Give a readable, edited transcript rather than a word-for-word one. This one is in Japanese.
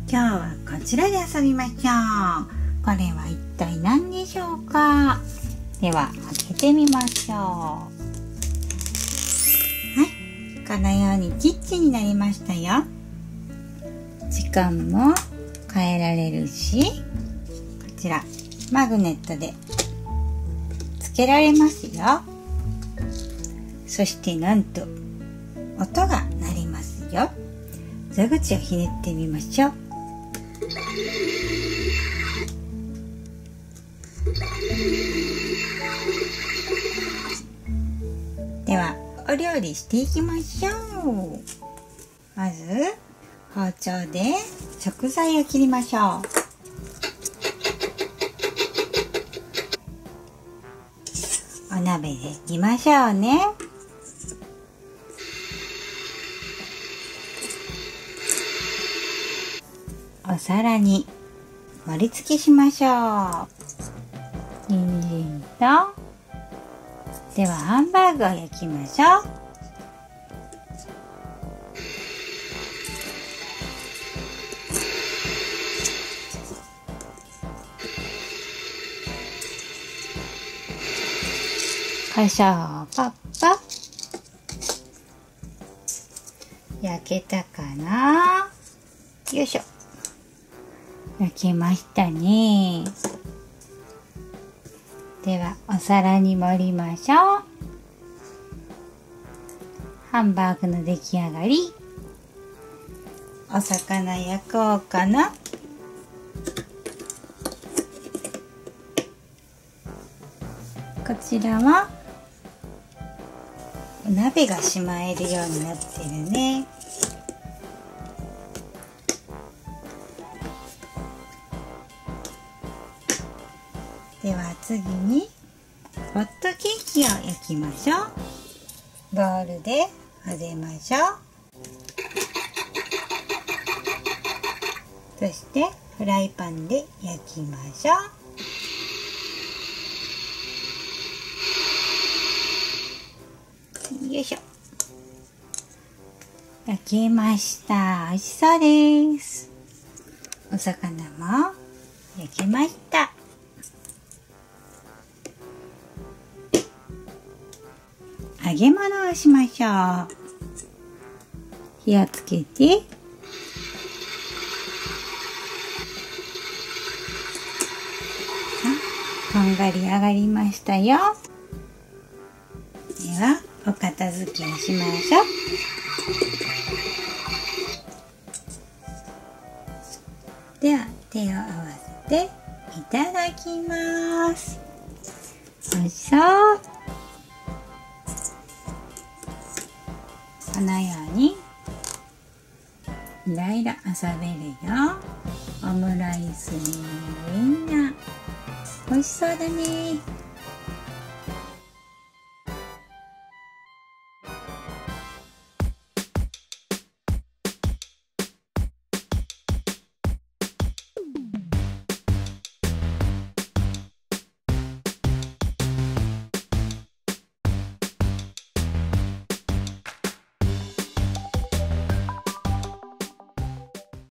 今日はこちらで遊びましょう。これは一体何でしょうか。では開けてみましょう。はい、このようにキッチンになりましたよ。時間も変えられるし、こちらマグネットでつけられますよ。そしてなんと音が鳴りますよ。座口をひねってみましょう。ではお料理していきましょう。まず包丁で食材を切りましょう。お鍋で煮ましょうね。お皿に盛り付けしましょう。人参と、ではハンバーグを焼きましょう。胡椒をパッパ。焼けたかな。よいしょ。焼けましたね。ではお皿に盛りましょう。ハンバーグの出来上がり。お魚焼こうかな。こちらはお鍋がしまえるようになってるね。では次にホットケーキを焼きましょう。ボウルで混ぜましょう。そしてフライパンで焼きましょう。よいしょ。焼けました。美味しそうです。お魚も焼けました。揚げ物をしましょう。火をつけて、こんがり揚がりましたよ。ではお片付けをしましょう。では手を合わせていただきます。おいしそう。このようにいろいろ遊べるよ。オムライスにウインナー、美味しそうだね。